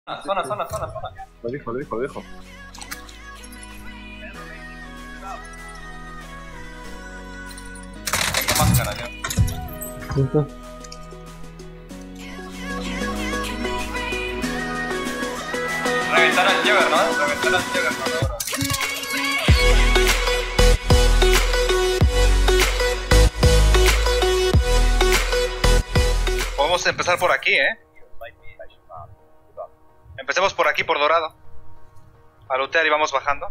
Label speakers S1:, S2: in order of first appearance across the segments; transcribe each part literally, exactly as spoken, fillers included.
S1: Zona, zona, zona, zona.
S2: Lo dijo, lo dijo, lo dijo.
S1: Tengo máscara, yo.
S3: ¿Listo?
S1: Reventar al Juggernaut, ¿no? Reventar al Juggernaut ahora.
S4: Podemos empezar por aquí, ¿eh? Empecemos por aquí, por Dorado. A lootear y vamos bajando.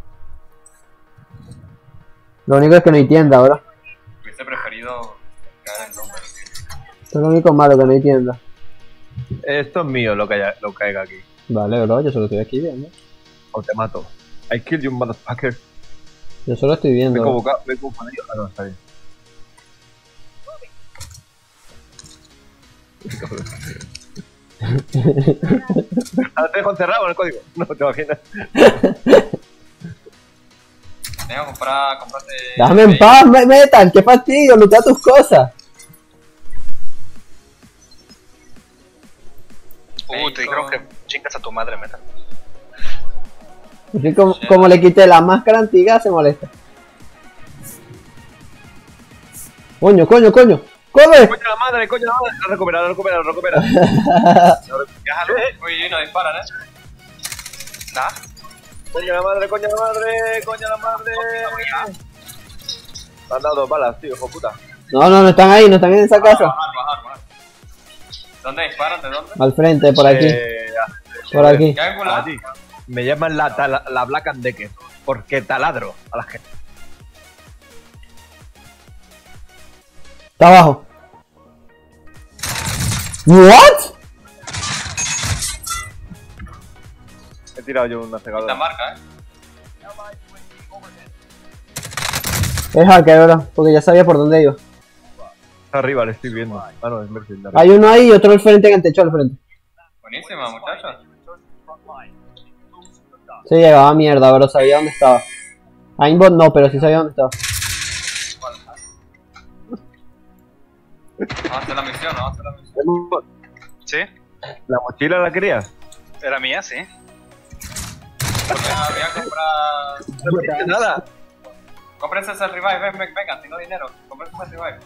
S3: Lo único es que no hay tienda ahora.
S1: Hubiese preferido caer en nombre.
S3: Esto es lo único malo, que no hay tienda.
S2: Esto es mío lo que haya, lo que caiga aquí.
S3: Vale, bro, yo solo estoy aquí viendo.
S2: O te mato. I killed you, motherfucker.
S3: Yo solo estoy
S2: Me he
S3: viendo.
S2: convocado, me he confundido. Ah, no, está bien. Ahora te dejo encerrado con el código. No te imaginas.
S1: Tengo que comprar, comprarte...
S3: Déjame en paz, me- Metal, qué fastidio, lootea tus cosas.
S4: Uh, te dijeron que chingas a tu madre, Metal.
S3: Es que como, como le quité la máscara antigua, se molesta. Coño, coño, coño. ¡Corre!
S2: Coño la madre, coño la madre. La recupera, la recupera, la recupera.
S4: Déjalo.
S1: Uy, no disparan, ¿eh?
S4: ¿Nah?
S2: Coño la madre, coño la madre, coño la madre. Me han dado dos balas, tío, hijo puta.
S3: No, no, no están ahí, no están en esa casa.
S1: Bajar, bajar, bajar. ¿Dónde disparan? ¿De dónde?
S3: Al frente, por aquí,
S2: Eh,
S3: por aquí.
S1: ¿Qué hay por la-
S2: allí. Me llaman la, tala- la Black and Decker. Porque taladro a la gente.
S3: Está abajo. ¿What?
S2: He tirado yo una
S1: La
S2: cegadora.
S1: marca, ¿eh?
S3: Es hacker ahora, porque ya sabía por dónde iba.
S2: Está arriba, le estoy viendo. Ah, no, es Mercy.
S3: Hay uno ahí y otro al frente, en el techo al frente.
S1: Buenísima, muchachos.
S3: Se llegaba a mierda, bro, sabía dónde estaba. Aimbot no, pero sí sabía dónde estaba.
S1: Vamos a hacer la misión, vamos a hacer la misión.
S4: ¿Sí?
S2: ¿La mochila la querías?
S4: Era mía, sí.
S1: Porque voy a comprar...
S2: No nada.
S1: Cómprense ese revive, ven, ven, venga, tengo dinero. Cómprense ese revive.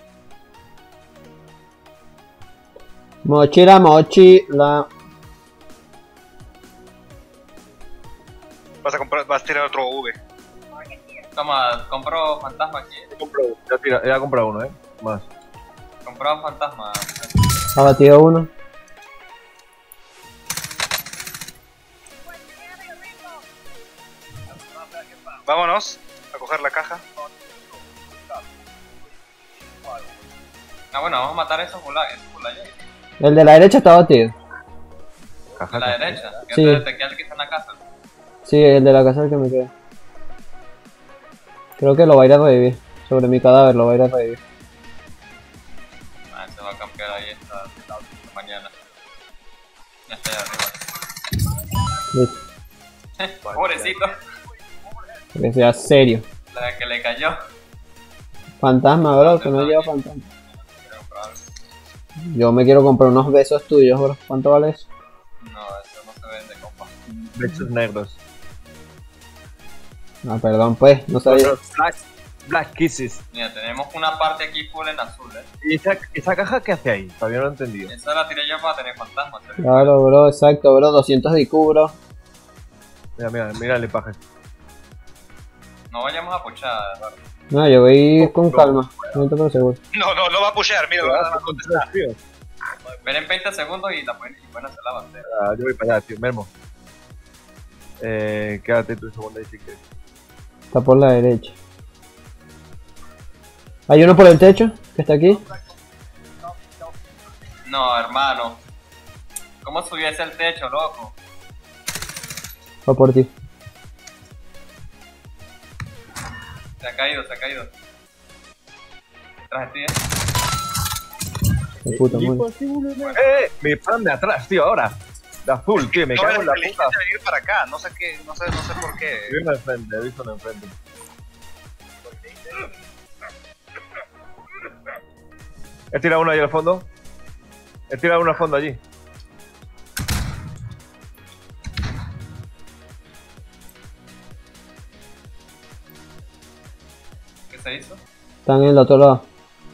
S3: Mochila, mochila.
S4: Vas a comprar, vas a tirar otro V.
S1: Toma, compro fantasma aquí.
S2: He comprado uno. Ya, tira, ya he comprado uno, eh. Más.
S1: Comprado fantasma.
S3: Ha batido uno.
S4: Vámonos a coger la caja.
S1: Ah, bueno, vamos a matar a esos gulags. Esos gulags ahí.
S3: El de la derecha está batido.
S2: Caja,
S1: A la
S2: caja.
S1: derecha. Que
S3: Sí.
S1: te, te queda el que está en la casa.
S3: Sí, el de la casa es el que me queda. Creo que lo va a ir a revivir. Sobre mi cadáver lo va a ir a revivir.
S1: Ah, se va a campear ahí esta, esta mañana. Ya está ahí
S3: Listo.
S1: arriba. Pobrecito.
S3: Que sea serio.
S1: La que le cayó.
S3: Fantasma, bro, que no lleva fantasma. Yo me quiero comprar unos besos tuyos, bro. ¿Cuánto vale eso?
S1: No, eso no se vende, compa.
S2: Besos negros.
S3: Ah, perdón, pues, no sabía.
S2: Black, Black Kisses.
S1: Mira, tenemos una parte aquí full en azul, eh.
S2: ¿Y esa, esa caja qué hace ahí? Todavía no lo he entendido.
S1: Esa la tiré yo para tener fantasmas. ¿eh?
S3: Claro, bro, exacto, bro. doscientos de I Q, bro.
S2: Mira, mira, mira el paje.
S1: No vayamos a puchar, Eduardo.
S3: No, yo voy con calma. noventa por seguro.
S4: No, no, no va a pushear, mira, lo va a contestar.
S2: Tío.
S1: Ven en veinte segundos y la pueden, y pueden hacer la bandera.
S2: Ah, yo voy para allá, tío. Mermo. Eh, quédate tú un segundo ahí si quieres.
S3: Está por la derecha. Hay uno por el techo, que está aquí.
S1: No, hermano. ¿Cómo subiese el techo, loco?
S3: Va por ti.
S1: Se ha caído, se ha caído. Detrás de ti, eh.
S3: De puta madre.
S2: ¡Eh! Me pan de atrás, tío, ahora. De azul, tío, me
S4: No
S2: cago
S4: era
S2: en la
S4: inteligente
S2: puta.
S4: venir para acá, no sé qué, no sé, no sé por qué.
S2: He visto uno enfrente, he visto uno enfrente. He tirado uno ahí al fondo. He tirado uno al fondo allí.
S1: se hizo?
S3: Están en el otro lado.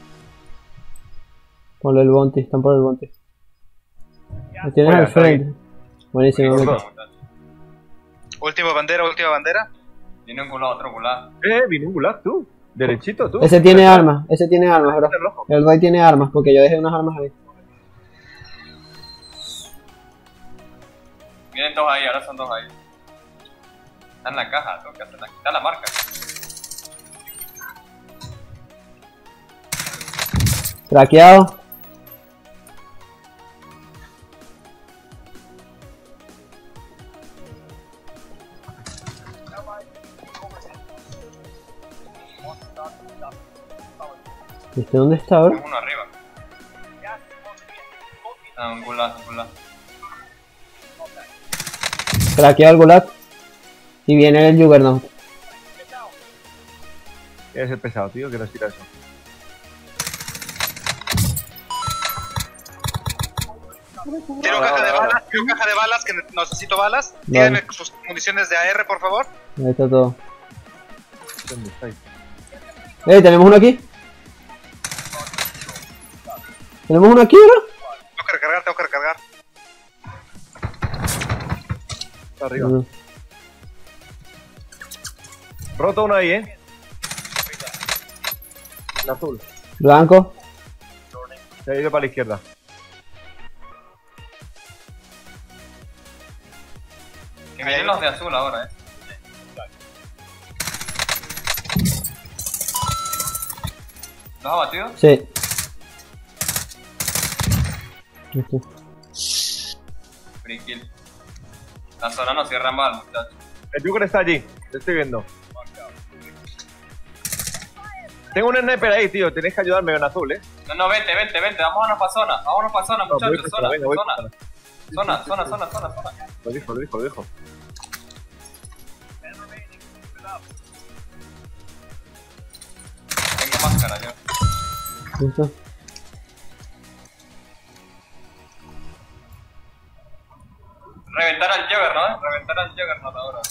S3: Por el bounty, están por el bounty. Lo tienes
S2: Fuera,
S3: al
S2: está ahí.
S3: frente. Buenísimo,
S2: Gordo.
S3: Mika.
S4: Última bandera, última bandera.
S1: Tiene un culado, otro culado.
S2: Eh, vino un gulag tú. Derechito tú.
S3: Ese tiene armas, ese tiene armas, bro.
S2: Este rojo.
S3: El boy tiene armas, porque yo dejé unas armas ahí.
S1: Vienen dos ahí, ahora son dos ahí. Está en la caja, tengo que hacer la... Está la marca.
S3: Traqueado. ¿Viste dónde está, bro?
S1: Tengo uno arriba. Ah, un gulag, un gulag.
S3: Traqueado el gulag. Y viene el Juggernaut.
S2: Es el pesado, tío, que nos tira eso.
S4: Tiro caja de balas, tiro caja de balas, que necesito balas.
S3: Vale.
S4: Tírenme sus municiones de A R, por favor.
S3: Ahí está todo.
S2: ¿Dónde estáis?
S3: Eh, tenemos uno aquí. Tenemos uno aquí, bro.
S4: Tengo que recargar, tengo que recargar.
S2: Está arriba.
S3: No.
S2: Roto uno ahí, eh. El azul.
S3: Blanco.
S2: Se ha ido para la izquierda.
S1: Que vienen los de azul ahora, eh. ¿Los has batido?
S3: Sí. Este.
S1: Free kill. La zona no cierra mal, muchachos.
S2: El Jugger está allí, lo estoy viendo. Tengo un sniper ahí, tío, tenéis que ayudarme en azul, eh.
S1: No, no, vente, vente, vente, vámonos para zona, vámonos para zona,
S2: No, voy
S1: muchachos,
S2: para
S1: zona,
S2: venga, voy
S1: zona,
S2: para
S1: zona, zona, zona, zona, zona.
S2: Lo dijo, lo dijo, lo dijo.
S1: Tengo máscara yo.
S3: Listo.
S1: Reventar al Juggernaut, eh, reventar al Juggernaut ahora.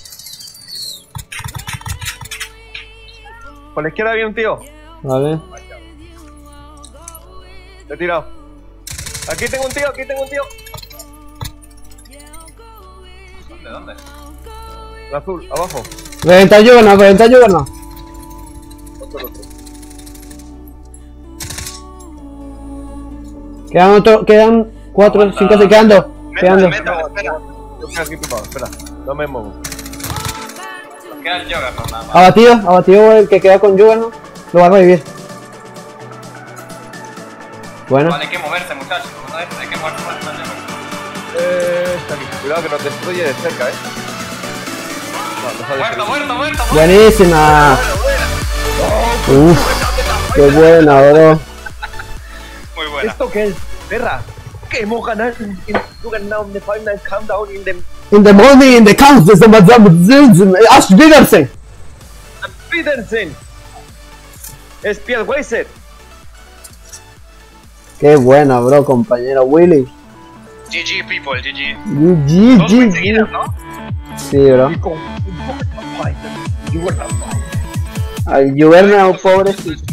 S2: Por la izquierda había un tío.
S3: Vale.
S2: Lo he tirado. Aquí tengo un tío, aquí tengo un tío.
S1: ¿Dónde, dónde?
S2: El azul, abajo.
S3: Reventa el Juggernaut, reventa el Juggernaut.
S2: Otro, otro.
S3: Quedan otro, quedan cuatro,
S1: Aguanta.
S3: cinco, se quedan dos. Quedan dos.
S4: Métale, espera.
S2: Yo estoy aquí tumbado, espera. No me muevo.
S1: Nos queda el Juggernaut nada más.
S3: Abatido, abatido el que queda con Juggernaut. Lo va a revivir. Bueno.
S1: Vale, hay que moverse, muchachos. No hay hay que moverse más al Juggernaut.
S2: Eh, está aquí. Cuidado que nos destruye de cerca, eh. No, nos ha
S1: Muerto,
S2: destruido.
S1: muerto, muerto, muerto.
S3: Buenísima. Uf, qué buena, bro.
S4: Muy buena.
S2: ¿Esto qué es? Perra. Que hemos ganado en Juggernaut in the final countdown in the
S3: In the morning, in the council, the Madame Zinzen, Ash Peterson.
S2: Petersen. Spielweiser.
S3: Qué buena, bro, compañero Willy.
S4: G G, people, G G.
S3: G
S4: Dos wins
S3: G.
S4: seguidas, ¿no?
S3: Sí, bro.
S2: Y con Juggernaut. Juggernaut.
S3: Al Juggernaut, pobrecito.